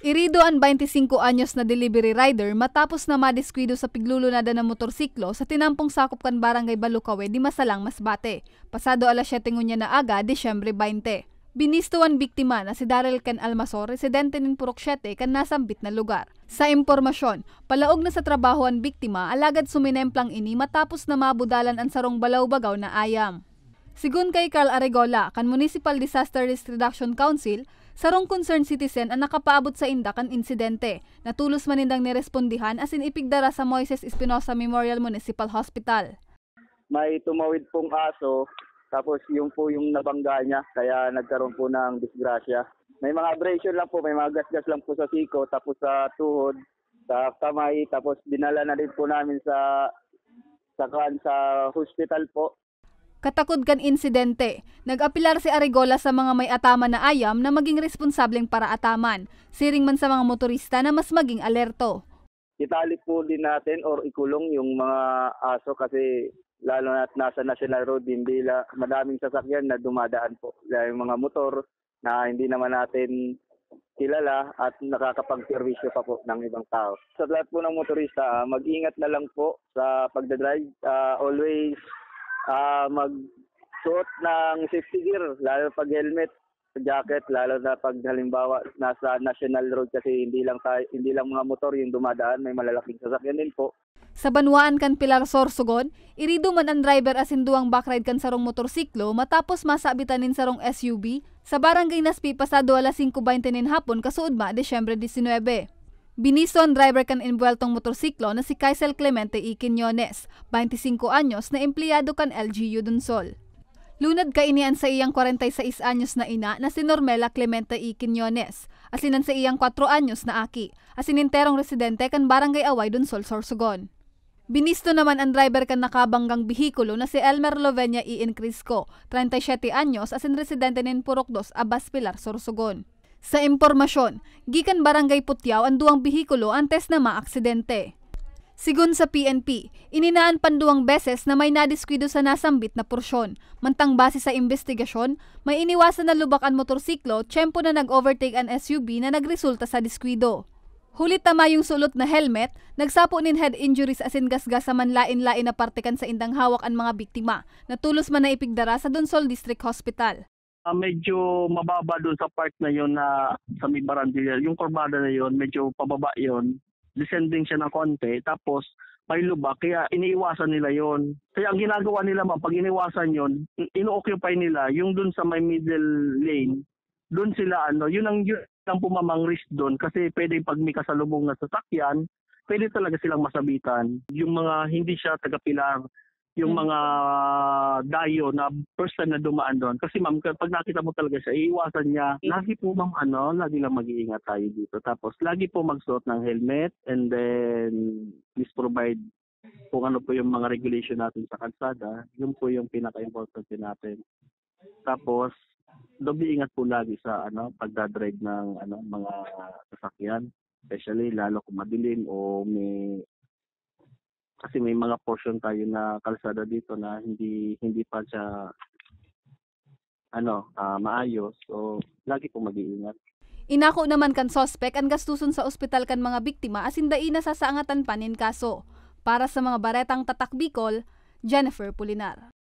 Irido ang 25 anyos na delivery rider matapos na madiskwido sa piglulunada ng motorsiklo sa tinampong sakop kan Barangay Balukawe di Masalang, Masbate. Pasado alas 7 ngunya na aga, Disyembre 20. Binistuan biktima na si Daryl Ken Almasor, residente ng Purok 7 kan nasambit na lugar. Sa impormasyon, palaog na sa trabaho ang biktima, alagad suminemplang ini matapos na mabudalan ang sarong balaw-bagaw na ayam. Sigun kay Carl Aregola, kan Municipal Disaster Risk Reduction Council, sarong concerned citizen ang nakapaabot sa inda kan insidente. Natulos manindang nirespondihan asin ipigdara sa Moises Espinosa Memorial Municipal Hospital. May tumawid pong aso, tapos yung po yung nabangga niya, kaya nagkaroon po ng disgrasya. May mga abrasion lang po, may mga gasgas lang po sa siko, tapos sa tuhod, sa kamay, tapos dinala na din po namin sa hospital po. Katakod kan insidente, nag-apilar si Aregola sa mga may atama na ayam na maging responsableng para ataman, siring man sa mga motorista na mas maging alerto. Itali po din natin or ikulong yung mga aso kasi lalo na nasa National Road, hindi madaming sasakyan na dumadaan po. Yung mga motor na hindi naman natin kilala at nakakapag-servisyo pa po ng ibang tao. Sa lahat po ng motorista, mag-ingat na lang po sa pagdadrive. Always magsuot ng safety gear, lalo pag helmet, jacket, lalo na pag halimbawa nasa National Road kasi hindi lang mga motor yung dumadaan, may malalaking sasakyan din po. Sa Banwaan kan Pilar Sorsogon, irido man ang driver asin duwang backride kan sarong motorsiklo matapos masabitan nin sarong SUV sa Barangay Naspi pasado alas 5:20 nin hapon kasuod ma Disyembre 19. Binisto ang driver kan inbueltong motorsiklo na si Kaisel Clemente E. Quiñones, 25 anyos na empleyado kan LGU Dunsol. Lunad kainian sa iyang 46 anyos na ina na si Normela Clemente E. Quiñones, asinan sa iyang 4 anyos na aki, asininterong residente kan Barangay Away Dunsol, Sorsogon. Binisto naman ang driver kan nakabanggang bihikulo na si Elmer Lovenia E. Incrisco, 37 anyos, asin residente nin Purok 2, Abas Pilar, Sorsogon. Sa impormasyon, gikan Barangay Putyaw ang duwang bihikulo antes na maaksidente. Sigun sa PNP, ininaan panduwang beses na may nadiskwido sa nasambit na porsyon. Mantang base sa investigasyon, may iniwasan na lubak ang motorsiklo, tiyempo na nag-overtake ang SUV na nagresulta sa diskwido. Hulit tama yung sulot na helmet, nagsapo nin head injuries asin gasgas sa manlain-lain na partikan sa indang hawak ang mga biktima, natulos man na ipigdara sa Dunsol District Hospital. Medyo mababa doon sa part na yon na sa may barandilla. Yung kurbada na yon, medyo pababa yon. Descending siya ng konti. Tapos may lubak. Kaya iniiwasan nila yon. Kaya ang ginagawa nila pag iniwasan yon, ino-occupy nila yung doon sa may middle lane. Doon sila yun ang pumamang risk doon. Kasi pwede pag may kasalubong na sasakyan, pwede talaga silang masabitan. Yung mga hindi siya taga-pilar, yung mga dayo na first time na dumaan doon. Kasi ma'am, pag nakita mo talaga siya, iiwasan niya. Lagi po ma'am, lagi lang mag-iingat tayo dito. Tapos lagi po magsuot ng helmet and then please provide kung ano po yung mga regulation natin sa kalsada. Yun po yung pinaka-importante natin. Tapos, doble ingat po lagi sa pagdadrive ng mga sasakyan. Especially lalo kung madilim o kasi may mga portion tayo na kalsada dito na hindi pa siya maayos. So lagi po mag-iingat. Inako naman kan sospek ang gastuson sa ospital kan mga biktima asin dai na sasaangatan panin kaso. Para sa mga baretang Tatak Bicol, Jennifer Pulinar.